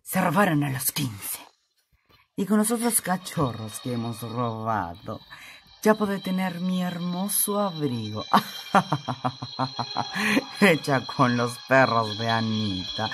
se robaron a los 15. Y con los otros cachorros que hemos robado, ya podré tener mi hermoso abrigo. Hecha con los perros de Anita.